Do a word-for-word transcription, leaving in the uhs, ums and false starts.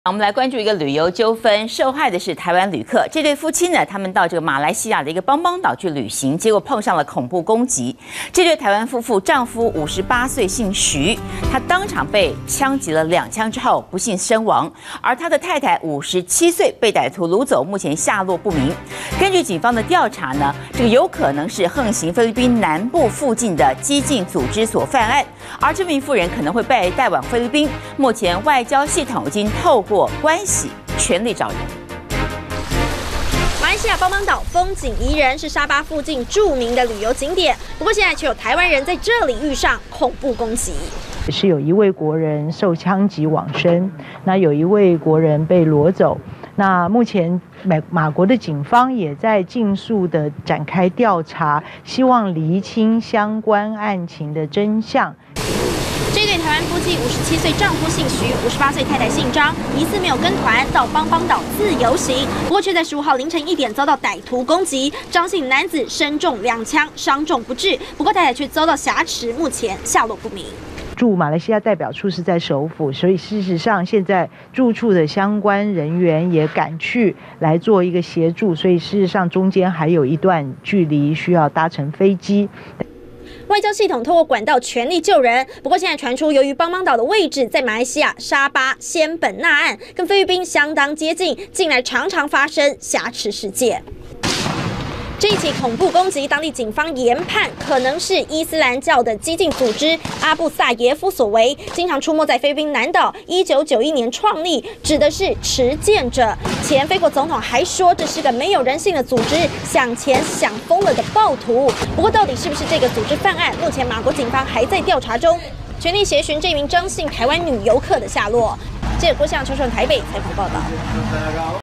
我们来关注一个旅游纠纷，受害的是台湾旅客。这对夫妻呢，他们到这个马来西亚的一个邦邦岛去旅行，结果碰上了恐怖攻击。这对台湾夫妇，丈夫五十八岁，姓徐，他当场被枪击了两枪之后，不幸身亡；而他的太太五十七岁，被歹徒掳走，目前下落不明。根据警方的调查呢，这个有可能是横行菲律宾南部附近的激进组织所犯案，而这名妇人可能会被带往菲律宾。目前外交系统已经透过过关系全力找人。 马来西亚邦邦岛风景宜人，是沙巴附近著名的旅游景点。不过现在却有台湾人在这里遇上恐怖攻击， 是有一位国人受枪击往生，那有一位国人被掳走。那目前马马国的警方也在尽速的展开调查，希望厘清相关案情的真相。 这对台湾夫妻，五十七岁丈夫姓徐，五十八岁太太姓张，疑似没有跟团到邦邦岛自由行，不过却在十五号凌晨一点遭到歹徒攻击，张姓男子身中两枪，伤重不治，不过太太却遭到挟持，目前下落不明。 驻马来西亚代表处是在首府，所以事实上现在驻处的相关人员也赶去来做一个协助，所以事实上中间还有一段距离需要搭乘飞机。 外交系统透过管道全力救人，不过现在传出，由于邦邦岛的位置在马来西亚沙巴仙本那岸，跟菲律宾相当接近，近来常常发生挟持事件。这一起恐怖攻击，当地警方研判可能是伊斯兰教的激进组织阿布萨耶夫所为，经常出没在菲律宾南岛。一九九一年创立，指的是持剑者。前菲国总统还说这是个没有人性的组织，想钱想疯了的暴徒。不过到底是不是这个组织犯案，目前马国警方还在调查中，全力协寻这名张姓台湾女游客的下落。记者郭向秋顺台北采访报道。